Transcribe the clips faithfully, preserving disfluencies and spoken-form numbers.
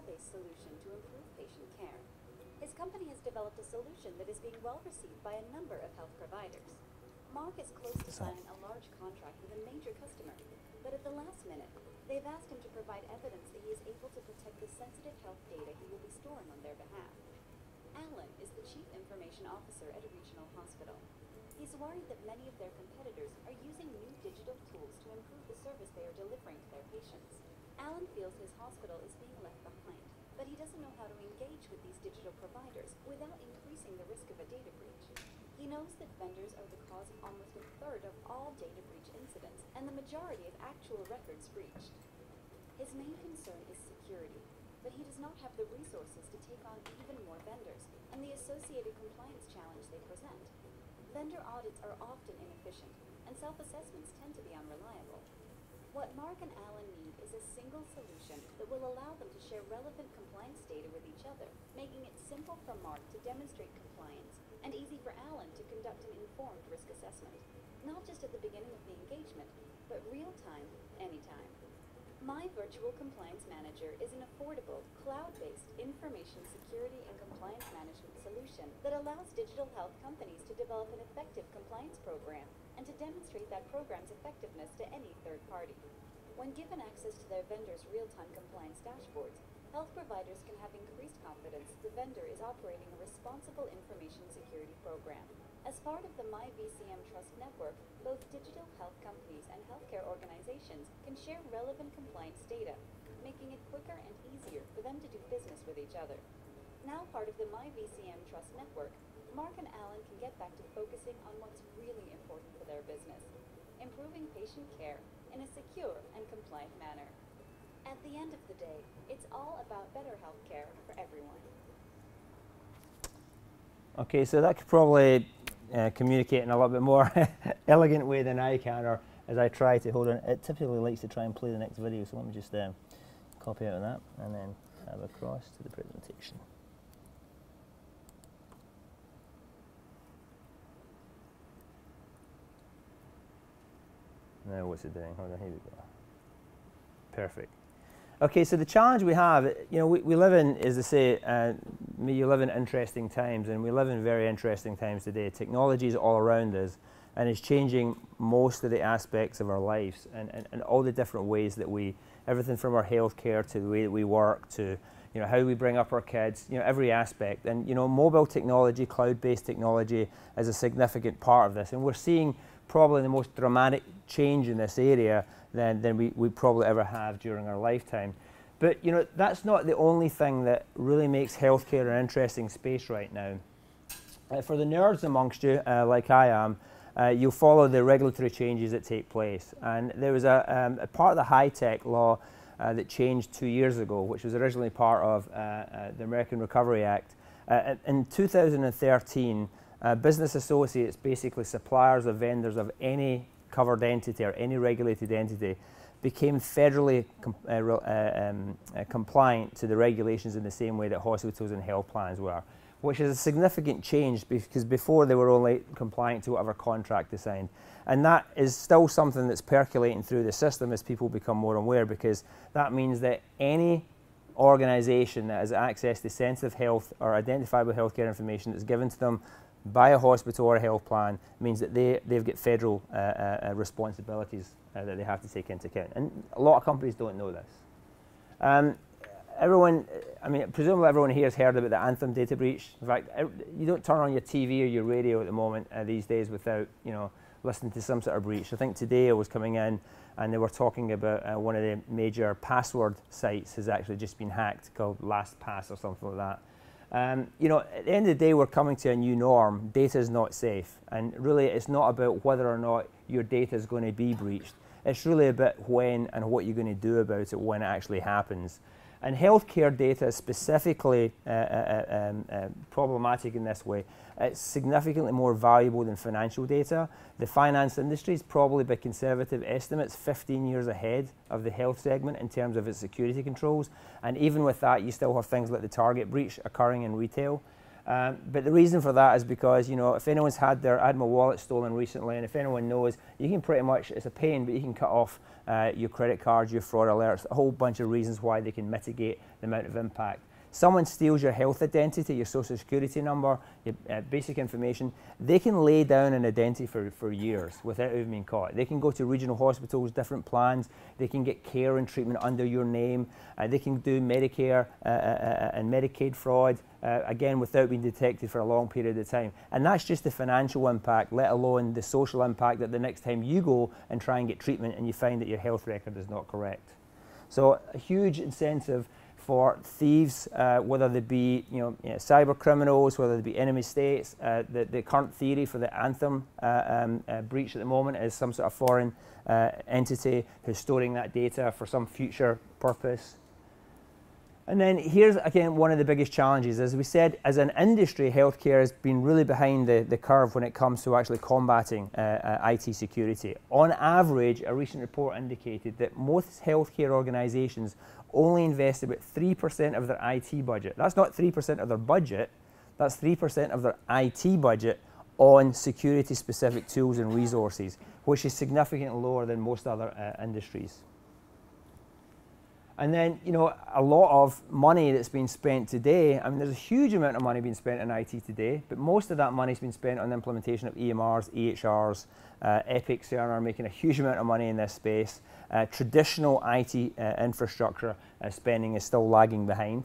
cloud-based solution to improve patient care. His company has developed a solution that is being well received by a number of health providers. Mark is close to signing a large contract with a major customer, but at the last minute, they've asked him to provide evidence that he is able to protect the sensitive health data he will be storing on their behalf. Alan is the Chief Information Officer at a regional hospital. He's worried that many of their competitors are using new digital tools to improve the service they are delivering to their patients. Alan feels his hospital is being left behind, but he doesn't know how to engage with these digital providers without increasing the risk of a data breach. He knows that vendors are the cause of almost a third of all data breach incidents and the majority of actual records breached. His main concern is security, but he does not have the resources to take on even more vendors and the associated compliance challenge they present. Vendor audits are often inefficient, and self-assessments tend to be unreliable. What Mark and Alan need is a single solution that will allow them to share relevant compliance data with each other, making it simple for Mark to demonstrate compliance and easy for Alan to conduct an informed risk assessment, not just at the beginning of the engagement, but real-time, anytime. My Virtual Compliance Manager is an affordable, cloud-based information security and compliance management solution that allows digital health companies to develop an effective compliance program and to demonstrate that program's effectiveness to any third party. When given access to their vendors' real-time compliance dashboards, health providers can have increased confidence that the vendor is operating a responsible information security program. As part of the My V C M Trust Network, both digital health companies and healthcare organizations can share relevant compliance data, making it quicker and easier for them to do business with each other. Now part of the My V C M Trust Network, Mark and Alan can get back to focusing on what's really important for their business, improving patient care in a secure and compliant manner. At the end of the day, it's all about better healthcare for everyone. Okay, so that could probably uh, communicate in a little bit more elegant way than I can, or as I try to. Hold on, it typically likes to try and play the next video, so let me just um, copy out of that and then have across to the presentation. Now what's it doing? Hold on, here we go. Perfect. Okay, so the challenge we have, you know, we, we live in, as I say, uh, you live in interesting times, and we live in very interesting times today. Technology is all around us, and it's changing most of the aspects of our lives, and, and, and all the different ways that we, everything from our healthcare to the way that we work to, you know, how we bring up our kids, you know, every aspect. And, you know, mobile technology, cloud-based technology is a significant part of this, and we're seeing probably the most dramatic change in this area than, than we, we probably ever have during our lifetime. But, you know, that's not the only thing that really makes healthcare an interesting space right now. Uh, for the nerds amongst you, uh, like I am, uh, you'll follow the regulatory changes that take place. And there was a, um, a part of the high-tech law uh, that changed two years ago, which was originally part of uh, uh, the American Recovery Act. Uh, in two thousand thirteen, uh, business associates, basically suppliers or vendors of any covered entity or any regulated entity, became federally com uh, uh, um, uh, compliant to the regulations in the same way that hospitals and health plans were, which is a significant change because before they were only compliant to whatever contract they signed. And that is still something that's percolating through the system as people become more aware, because that means that any organization that has access to sensitive health or identifiable healthcare information that's given to them by a hospital or a health plan means that they, they've got federal uh, uh, responsibilities uh, that they have to take into account. And a lot of companies don't know this. Um, everyone, I mean, presumably everyone here has heard about the Anthem data breach. In fact, you don't turn on your T V or your radio at the moment uh, these days without, you know, listening to some sort of breach. I think today I was coming in and they were talking about uh, one of the major password sites has actually just been hacked, called LastPass or something like that. Um, you know, at the end of the day, we're coming to a new norm. Data is not safe. And really, it's not about whether or not your data is going to be breached. It's really about when and what you're going to do about it when it actually happens. And healthcare data is specifically uh, uh, um, uh, problematic in this way. It's significantly more valuable than financial data. The finance industry is probably, by conservative estimates, fifteen years ahead of the health segment in terms of its security controls. And even with that, you still have things like the Target breach occurring in retail. Um, but the reason for that is because, you know, if anyone's had their Admiral wallet stolen recently, and if anyone knows, you can pretty much, it's a pain, but you can cut off uh, your credit cards, your fraud alerts, a whole bunch of reasons why they can mitigate the amount of impact. Someone steals your health identity, your social security number, your uh, basic information, they can lay down an identity for, for years without even being caught. They can go to regional hospitals, different plans, they can get care and treatment under your name, uh, they can do Medicare uh, uh, and Medicaid fraud, uh, again without being detected for a long period of time. And that's just the financial impact, let alone the social impact that the next time you go and try and get treatment and you find that your health record is not correct. So a huge incentive for thieves, uh, whether they be you know, you know, cyber criminals, whether they be enemy states. Uh, the, the current theory for the Anthem uh, um, uh, breach at the moment is some sort of foreign uh, entity who's storing that data for some future purpose. And then here's, again, one of the biggest challenges. As we said, as an industry, healthcare has been really behind the, the curve when it comes to actually combating uh, uh, I T security. On average, a recent report indicated that most healthcare organizations only invest about three percent of their I T budget. That's not three percent of their budget, that's three percent of their I T budget on security-specific tools and resources, which is significantly lower than most other uh, industries. And then, you know, a lot of money that's been spent today, I mean, there's a huge amount of money being spent in I T today, but most of that money's been spent on the implementation of E M Rs, E H Rs, uh, Epic, Cerner are making a huge amount of money in this space. Uh, traditional I T uh, infrastructure uh, spending is still lagging behind.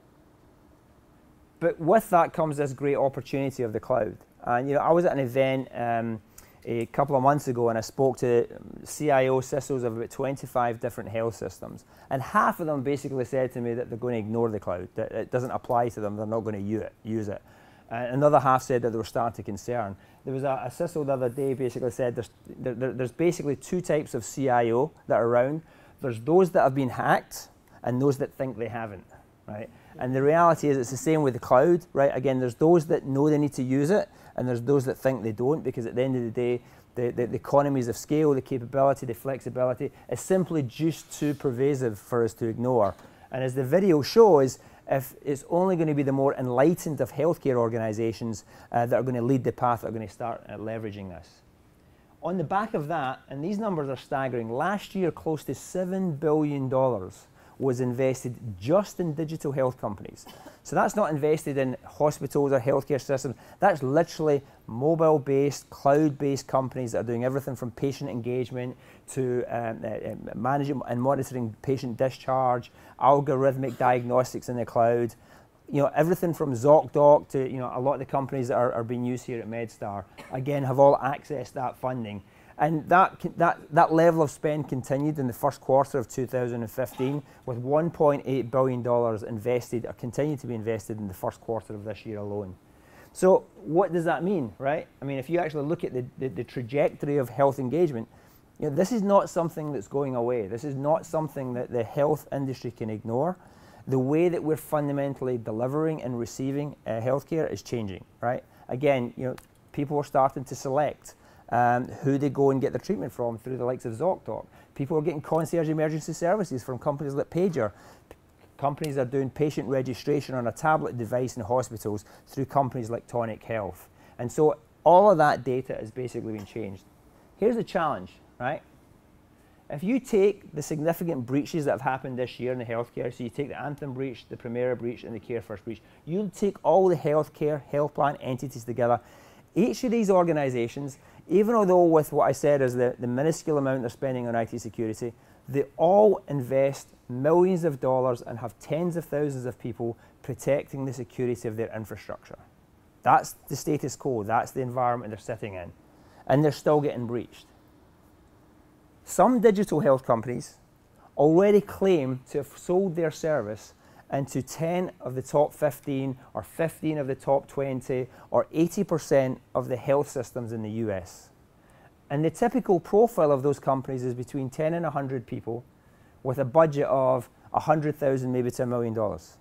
But with that comes this great opportunity of the cloud. And, you know, I was at an event um, a couple of months ago and I spoke to C I O, C I S Os of about twenty-five different health systems. And half of them basically said to me that they're going to ignore the cloud, that it doesn't apply to them, they're not going to use it. Use it. Uh, another half said that they were starting to concern. There was a, a C I S O the other day basically said there's, there, there, there's basically two types of C I O that are around. There's those that have been hacked and those that think they haven't, right? And the reality is it's the same with the cloud, right? Again, there's those that know they need to use it, and there's those that think they don't, because at the end of the day, the, the, the economies of scale, the capability, the flexibility is simply just too pervasive for us to ignore. And as the video shows, if it's only going to be the more enlightened of healthcare organizations uh, that are going to lead the path, that are going to start uh, leveraging this. On the back of that, and these numbers are staggering, last year close to seven billion dollars was invested just in digital health companies. So that's not invested in hospitals or healthcare systems. That's literally mobile-based, cloud-based companies that are doing everything from patient engagement to um, uh, managing and monitoring patient discharge, algorithmic diagnostics in the cloud. You know, everything from ZocDoc to, you know, a lot of the companies that are, are being used here at MedStar, again, have all accessed that funding. And that, that, that level of spend continued in the first quarter of two thousand fifteen with one point eight billion dollars invested, or continued to be invested in the first quarter of this year alone. So what does that mean, right? I mean, if you actually look at the, the, the trajectory of health engagement, you know, this is not something that's going away. This is not something that the health industry can ignore. The way that we're fundamentally delivering and receiving uh, healthcare is changing, right? Again, you know, people are starting to select Um, who they go and get their treatment from through the likes of ZocDoc. People are getting concierge emergency services from companies like Pager. P companies are doing patient registration on a tablet device in hospitals through companies like Tonic Health. And so all of that data is basically being changed. Here's the challenge, right? If you take the significant breaches that have happened this year in the healthcare, so you take the Anthem breach, the Primera breach, and the CareFirst breach, you take all the healthcare, health plan entities together. Each of these organizations, even although with what I said is the, the minuscule amount they're spending on I T security, they all invest millions of dollars and have tens of thousands of people protecting the security of their infrastructure. That's the status quo, that's the environment they're sitting in. And they're still getting breached. Some digital health companies already claim to have sold their service into ten of the top fifteen or fifteen of the top twenty or eighty percent of the health systems in the U S. And the typical profile of those companies is between ten and one hundred people with a budget of one hundred thousand maybe to a million dollars.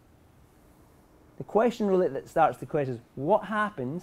The question really that starts the question is, what happens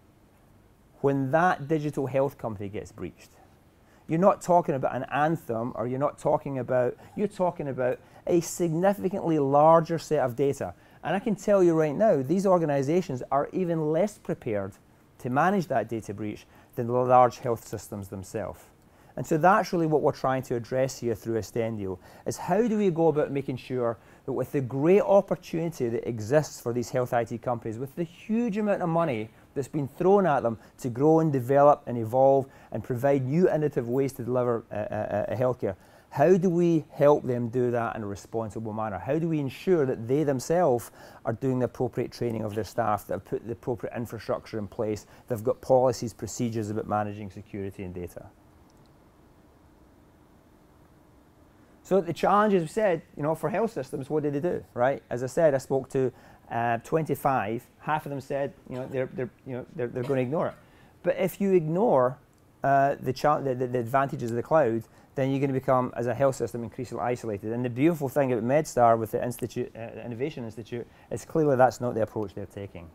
when that digital health company gets breached? You're not talking about an Anthem, or you're not talking about, you're talking about a significantly larger set of data. And I can tell you right now, these organizations are even less prepared to manage that data breach than the large health systems themselves. And so that's really what we're trying to address here through Ostendio, is how do we go about making sure that with the great opportunity that exists for these health I T companies, with the huge amount of money that's been thrown at them to grow and develop and evolve and provide new innovative ways to deliver uh, uh, uh, healthcare, how do we help them do that in a responsible manner? How do we ensure that they themselves are doing the appropriate training of their staff, that have put the appropriate infrastructure in place, they've got policies, procedures about managing security and data? So the challenge, as we said, you know, for health systems, what did they do, right? As I said, I spoke to uh, twenty-five. Half of them said, you know, they're, they're, you know, they're, they're going to ignore it. But if you ignore uh, the, the, the, the advantages of the cloud, then you're going to become, as a health system, increasingly isolated. And the beautiful thing about MedStar with the Institute, uh, Innovation Institute, is clearly that's not the approach they're taking.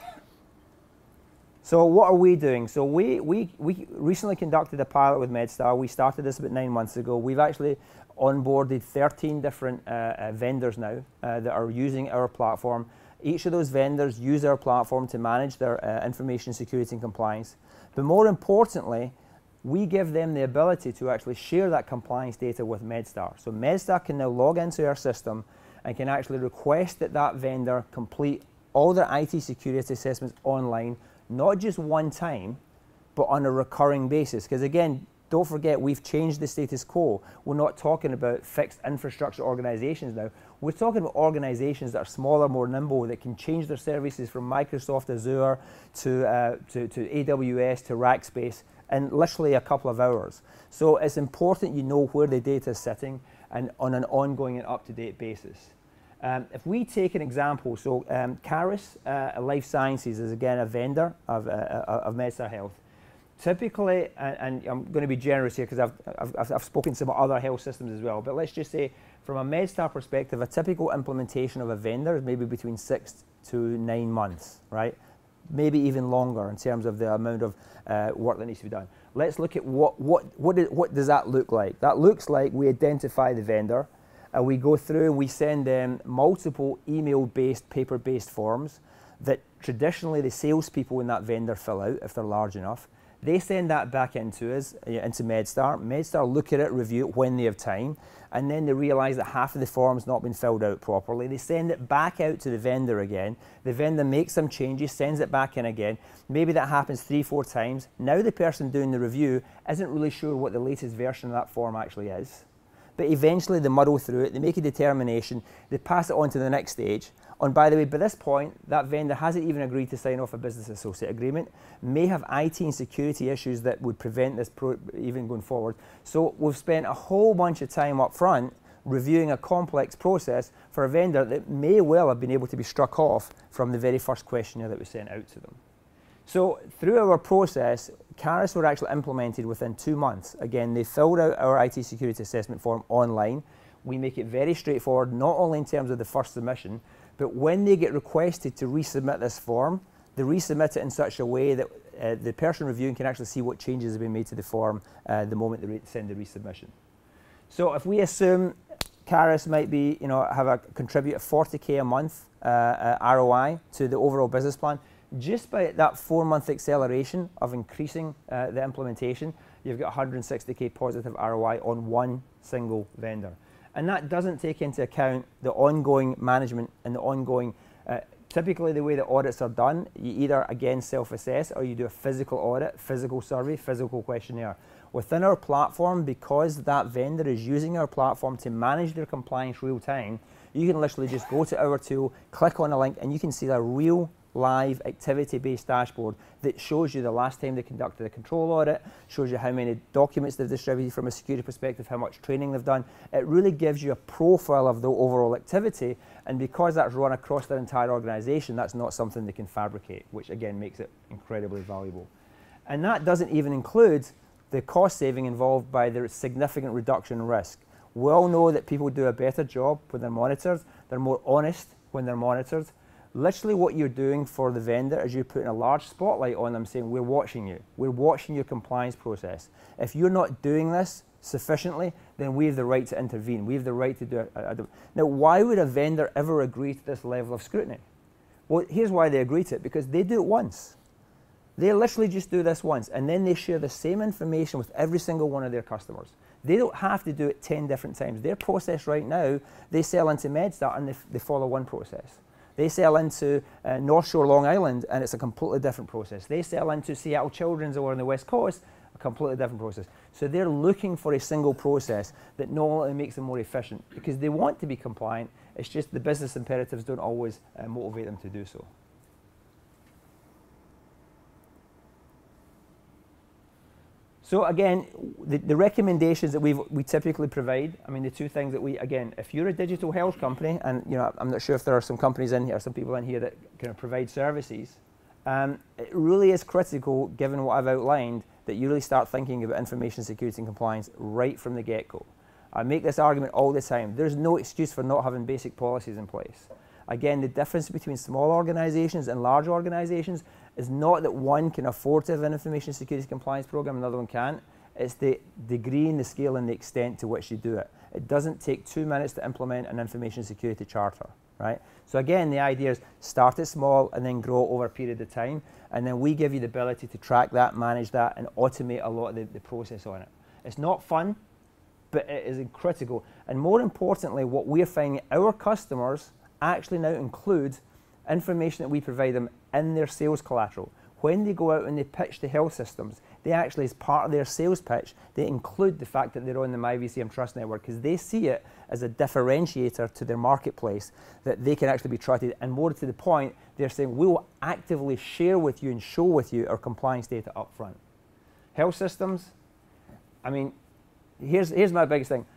So what are we doing? So we, we, we recently conducted a pilot with MedStar. We started this about nine months ago. We've actually onboarded thirteen different uh, uh, vendors now uh, that are using our platform. Each of those vendors use our platform to manage their uh, information security and compliance. But more importantly, we give them the ability to actually share that compliance data with MedStar. So MedStar can now log into our system and can actually request that that vendor complete all their I T security assessments online, not just one time, but on a recurring basis. Because again, don't forget, we've changed the status quo. We're not talking about fixed infrastructure organizations now. We're talking about organizations that are smaller, more nimble, that can change their services from Microsoft Azure to, uh, to, to A W S to Rackspace in literally a couple of hours. So it's important you know where the data is sitting and on an ongoing and up-to-date basis. Um, if we take an example, so um, Caris uh, Life Sciences is again a vendor of, uh, of MedStar Health. Typically, and, and I'm going to be generous here because I've, I've, I've spoken to some other health systems as well, but let's just say from a MedStar perspective, a typical implementation of a vendor is maybe between six to nine months, right? Maybe even longer in terms of the amount of uh, work that needs to be done. Let's look at what, what, what, did, what does that look like? That looks like we identify the vendor, and we go through and we send them multiple email-based, paper-based forms that traditionally the salespeople in that vendor fill out if they're large enough. They send that back into us, into MedStar. MedStar look at it, review it when they have time, and then they realize that half of the form's not been filled out properly. They send it back out to the vendor again. The vendor makes some changes, sends it back in again. Maybe that happens three, four times. Now the person doing the review isn't really sure what the latest version of that form actually is. But eventually they muddle through it, they make a determination, they pass it on to the next stage. And by the way, by this point, that vendor hasn't even agreed to sign off a business associate agreement, may have I T and security issues that would prevent this pro even going forward. So we've spent a whole bunch of time up front reviewing a complex process for a vendor that may well have been able to be struck off from the very first questionnaire that was sent out to them. So through our process, Caris were actually implemented within two months. Again, they filled out our I T security assessment form online. We make it very straightforward, not only in terms of the first submission, but when they get requested to resubmit this form, they resubmit it in such a way that uh, the person reviewing can actually see what changes have been made to the form uh, the moment they send the resubmission. So if we assume Caris might be, you know, have a contribute forty K a month uh, uh, R O I to the overall business plan, just by that four-month acceleration of increasing uh, the implementation, you've got one hundred sixty K positive R O I on one single vendor. And that doesn't take into account the ongoing management and the ongoing, uh, typically the way that audits are done, you either again self-assess or you do a physical audit, physical survey, physical questionnaire. Within our platform, because that vendor is using our platform to manage their compliance real time, you can literally just go to our tool, click on a link, and you can see the real live activity-based dashboard that shows you the last time they conducted a control audit, shows you how many documents they've distributed from a security perspective, how much training they've done. It really gives you a profile of the overall activity, and because that's run across their entire organization, that's not something they can fabricate, which again makes it incredibly valuable. And that doesn't even include the cost saving involved by the significant reduction in risk. We all know that people do a better job when they're monitored, they're more honest when they're monitored. Literally what you're doing for the vendor is you're putting a large spotlight on them saying, we're watching you. We're watching your compliance process. If you're not doing this sufficiently, then we have the right to intervene. We have the right to do it. Now, why would a vendor ever agree to this level of scrutiny? Well, here's why they agree to it, because they do it once. They literally just do this once, and then they share the same information with every single one of their customers. They don't have to do it ten different times. Their process right now, they sell into MedStar and they, they follow one process. They sell into uh, North Shore, Long Island, and it's a completely different process. They sell into Seattle Children's over on the West Coast, a completely different process. So they're looking for a single process that not only makes them more efficient, because they want to be compliant, it's just the business imperatives don't always uh, motivate them to do so. So again, the, the recommendations that we we typically provide, I mean, the two things that we, again, if you're a digital health company, and you know, I'm not sure if there are some companies in here, some people in here that kind of provide services, um, it really is critical, given what I've outlined, that you really start thinking about information security and compliance right from the get-go. I make this argument all the time. There's no excuse for not having basic policies in place. Again, the difference between small organizations and large organizations is not that one can afford to have an information security compliance program and another one can't. It's the degree and the scale and the extent to which you do it. It doesn't take two minutes to implement an information security charter, right? So again, the idea is start it small and then grow over a period of time, and then we give you the ability to track that, manage that, and automate a lot of the, the process on it. It's not fun, but it is critical. And more importantly, what we're finding, our customers actually now include information that we provide them in their sales collateral. When they go out and they pitch to health systems, they actually, as part of their sales pitch, they include the fact that they're on the My V C M Trust Network, because they see it as a differentiator to their marketplace, that they can actually be trusted. And more to the point, they're saying, we will actively share with you and show with you our compliance data up front. Health systems, I mean, here's, here's my biggest thing.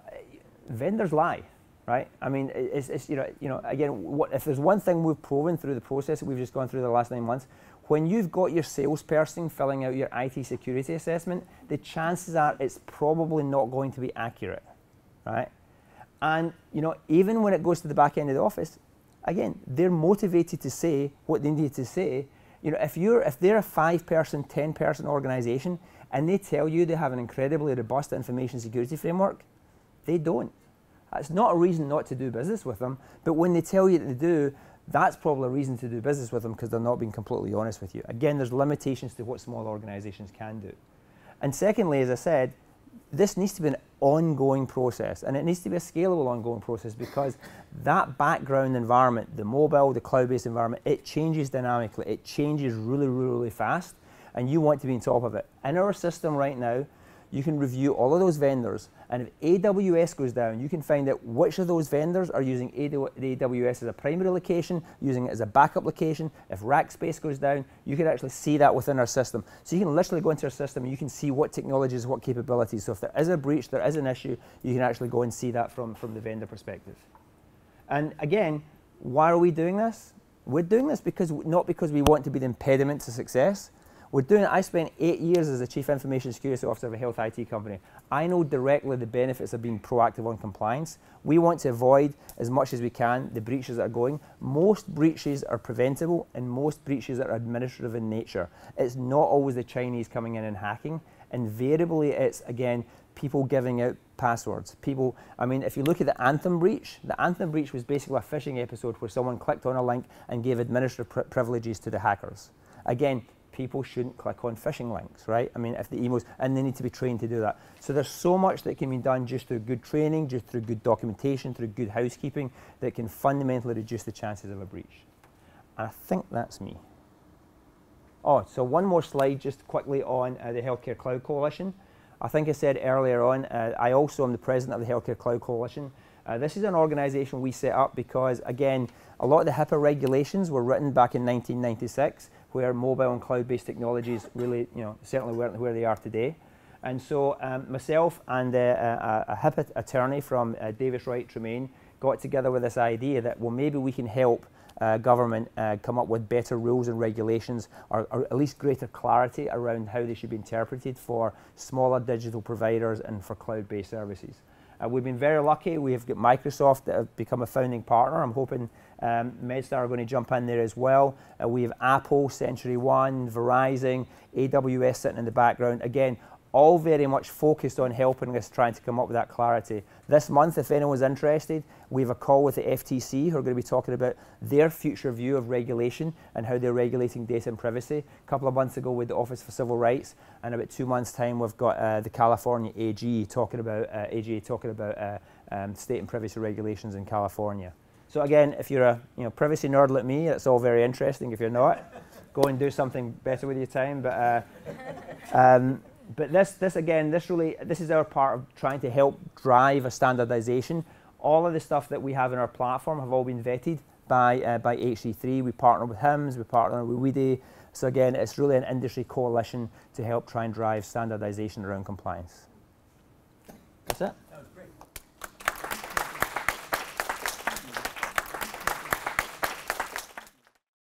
Vendors lie. Right? I mean, it's, it's, you know, you know, again, what, if there's one thing we've proven through the process that we've just gone through the last nine months, when you've got your salesperson filling out your I T security assessment, the chances are it's probably not going to be accurate, right? And, you know, even when it goes to the back end of the office, again, they're motivated to say what they need to say. You know, if you're, if they're a five-person, ten-person organization and they tell you they have an incredibly robust information security framework, they don't. That's not a reason not to do business with them, but when they tell you that they do, that's probably a reason to do business with them, because they're not being completely honest with you. Again, there's limitations to what small organizations can do. And secondly, as I said, this needs to be an ongoing process, and it needs to be a scalable ongoing process, because that background environment, the mobile, the cloud-based environment, it changes dynamically. It changes really, really, really fast, and you want to be on top of it. In our system right now, you can review all of those vendors, and if A W S goes down, you can find out which of those vendors are using A W S as a primary location, using it as a backup location. If rack space goes down, you can actually see that within our system. So you can literally go into our system and you can see what technologies, what capabilities. So if there is a breach, there is an issue, you can actually go and see that from, from the vendor perspective. And again, why are we doing this? We're doing this because, not because we want to be the impediment to success. We're doing it. I spent eight years as a Chief Information Security Officer of a health I T company. I know directly the benefits of being proactive on compliance. We want to avoid, as much as we can, the breaches that are going. Most breaches are preventable, and most breaches are administrative in nature. It's not always the Chinese coming in and hacking. Invariably, it's, again, people giving out passwords. People, I mean, if you look at the Anthem breach, the Anthem breach was basically a phishing episode where someone clicked on a link and gave administrative pri privileges to the hackers. Again, people shouldn't click on phishing links, right? I mean, if the emails, and they need to be trained to do that. So there's so much that can be done just through good training, just through good documentation, through good housekeeping, that can fundamentally reduce the chances of a breach. And I think that's me. Oh, so one more slide just quickly on uh, the Healthcare Cloud Coalition. I think I said earlier on, uh, I also am the president of the Healthcare Cloud Coalition. Uh, this is an organization we set up because, again, a lot of the HIPAA regulations were written back in nineteen ninety-six, where mobile and cloud-based technologies really, you know, certainly weren't where they are today. And so um, myself and uh, a, a HIPAA attorney from uh, Davis Wright Tremaine got together with this idea that, well, maybe we can help uh, government uh, come up with better rules and regulations, or, or at least greater clarity around how they should be interpreted for smaller digital providers and for cloud-based services. Uh, we've been very lucky. We've got Microsoft that have become a founding partner. I'm hoping um, MedStar are going to jump in there as well. Uh, we have Apple, Century One, Verizon, A W S sitting in the background. Again, all very much focused on helping us trying to come up with that clarity. This month, if anyone's interested, we have a call with the F T C who are going to be talking about their future view of regulation and how they're regulating data and privacy. A couple of months ago with the Office for Civil Rights, and about two months' time we've got uh, the California A G talking about, uh, A G A talking about uh, um, state and privacy regulations in California. So again, if you're a you know, privacy nerd like me, it's all very interesting. If you're not, go and do something better with your time. But uh, um, But this, this again, this really, this is our part of trying to help drive a standardization. All of the stuff that we have in our platform have all been vetted by, uh, by H C three. We partner with H I M S, we partner with W I D E. So again, it's really an industry coalition to help try and drive standardization around compliance. That's it.